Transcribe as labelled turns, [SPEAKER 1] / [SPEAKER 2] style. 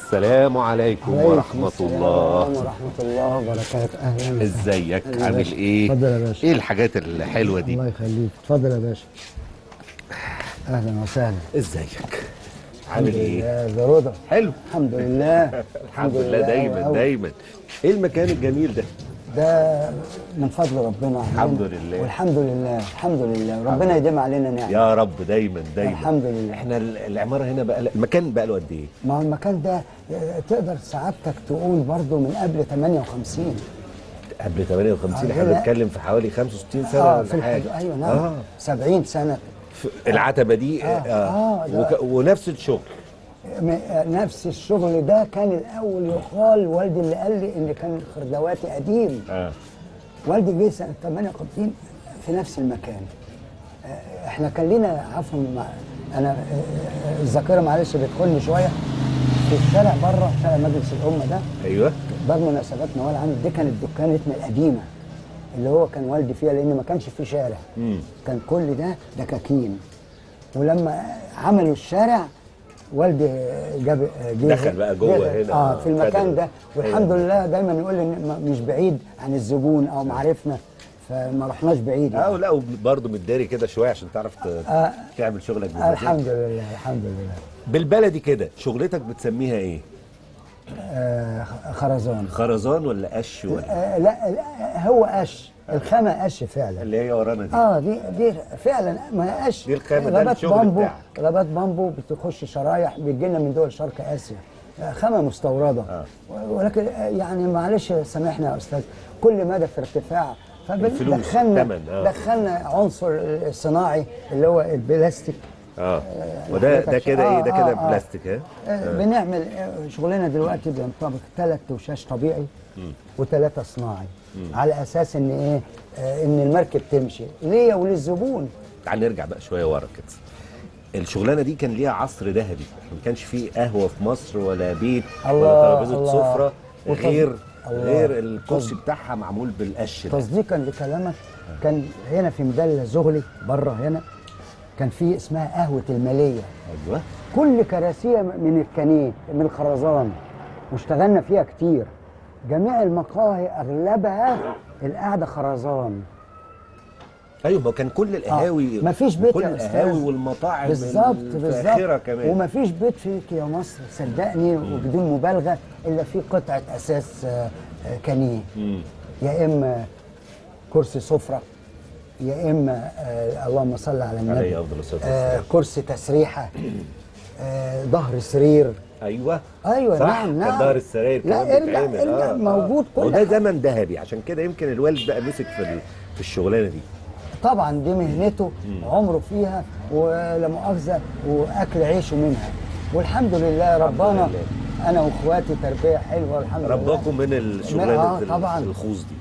[SPEAKER 1] السلام عليكم ورحمة الله.
[SPEAKER 2] ورحمة الله وبركاته. أهلا.
[SPEAKER 1] ازيك؟ عامل ايه؟
[SPEAKER 2] اتفضل يا باشا.
[SPEAKER 1] ايه الحاجات الحلوة دي؟
[SPEAKER 2] الله يخليك، اتفضل يا باشا. أهلا وسهلا.
[SPEAKER 1] ازيك؟ عامل ايه؟
[SPEAKER 2] يا رضا.
[SPEAKER 1] حلو.
[SPEAKER 2] الحمد لله.
[SPEAKER 1] الحمد لله دايما
[SPEAKER 2] أوي.
[SPEAKER 1] دايما. ايه المكان الجميل ده؟
[SPEAKER 2] ده من فضل ربنا علينا.
[SPEAKER 1] الحمد لله.
[SPEAKER 2] والحمد لله الحمد لله، ربنا يديم علينا نعمة.
[SPEAKER 1] يا رب دايما دايما.
[SPEAKER 2] الحمد لله.
[SPEAKER 1] احنا العمارة هنا بقى المكان بقى له قد ايه؟
[SPEAKER 2] ما هو المكان ده تقدر سعادتك تقول برضه من قبل 58.
[SPEAKER 1] قبل 58 احنا بنتكلم في حوالي 65 سنة
[SPEAKER 2] في
[SPEAKER 1] ولا حاجة.
[SPEAKER 2] ايوه نعم. 70 سنة.
[SPEAKER 1] العتبة دي ونفس الشغل.
[SPEAKER 2] نفس الشغل ده كان الاول يقال، والدي اللي قال لي ان كان خردواتي قديم. والدي جه سنه 58 في نفس المكان. احنا كان لينا عفوا انا الذاكره معلش بتخوني شويه. في الشارع بره شارع مجلس الامه ده،
[SPEAKER 1] ايوه،
[SPEAKER 2] باب مناسباتنا ولا عامل، دي كانت دكانتنا القديمه اللي هو كان والدي فيها، لان ما كانش في شارع. كان كل ده دكاكين. ولما عملوا الشارع والدي
[SPEAKER 1] دخل بقى جوه هنا
[SPEAKER 2] في المكان ده. والحمد لله دايما يقول لي مش بعيد عن الزبون او معرفنا، فما رحناش بعيد
[SPEAKER 1] يعني. لا وبرضه متداري كده شويه عشان تعرف تعمل شغلك
[SPEAKER 2] بالبلدي. الحمد لله الحمد لله.
[SPEAKER 1] بالبلدي كده شغلتك بتسميها ايه؟
[SPEAKER 2] خرزان.
[SPEAKER 1] خرزان ولا قش ولا؟
[SPEAKER 2] لا هو قش. الخامه قش فعلا
[SPEAKER 1] اللي هي ورانا دي.
[SPEAKER 2] دي فعلا ما قش.
[SPEAKER 1] دي الخامه، ده الشغل بتاعك.
[SPEAKER 2] غابات بامبو بتخش شرايح بتجي لنا من دول شرق اسيا، خامه مستورده. ولكن يعني معلش سامحنا يا استاذ، كل مدى في ارتفاع، دخلنا عنصر الصناعي اللي هو البلاستيك.
[SPEAKER 1] وده كده ايه؟ ده كده بلاستيك.
[SPEAKER 2] بنعمل شغلنا دلوقتي بينطبق 3 وشاش طبيعي و3 صناعي، على اساس ان ايه؟ ان المركب تمشي ليا وللزبون.
[SPEAKER 1] تعال نرجع بقى شويه ورا كده. الشغلانه دي كان ليها عصر ذهبي، ما كانش فيه قهوه في مصر ولا بيت ولا ترابيزه سفره غير الكرسي بتاعها معمول بالقش.
[SPEAKER 2] تصديقا لكلامك، كان هنا في مدلة زغلي بره هنا كان في اسمها قهوه الماليه.
[SPEAKER 1] ايوه.
[SPEAKER 2] كل كراسيه من الكنيه من الخرزان، واشتغلنا فيها كتير. جميع المقاهي اغلبها القعده خرزان.
[SPEAKER 1] ايوه، ما كان كل القهاوي
[SPEAKER 2] مفيش بيت
[SPEAKER 1] كل القهاوي والمطاعم
[SPEAKER 2] بالظبط. ومفيش بيت فيك يا مصر صدقني وبدون مبالغه الا في قطعه اساس كنيه. يا اما كرسي سفره، يا اما اللهم صل على النبي
[SPEAKER 1] عليه افضل الصلاه والسلام
[SPEAKER 2] كرسي تسريحه، ظهر سرير.
[SPEAKER 1] ايوه
[SPEAKER 2] صح.
[SPEAKER 1] نعم كان ظهر السراير
[SPEAKER 2] لا ارجع موجود كل
[SPEAKER 1] وده زمن ذهبي، عشان كده يمكن الوالد بقى مسك في الشغلانه دي.
[SPEAKER 2] طبعا دي مهنته، عمره فيها ولا مؤاخذه، واكل عيشه منها. والحمد لله ربنا انا واخواتي تربيه حلوه الحمد لله.
[SPEAKER 1] رباكم من الشغلانه
[SPEAKER 2] طبعا
[SPEAKER 1] الخوص دي.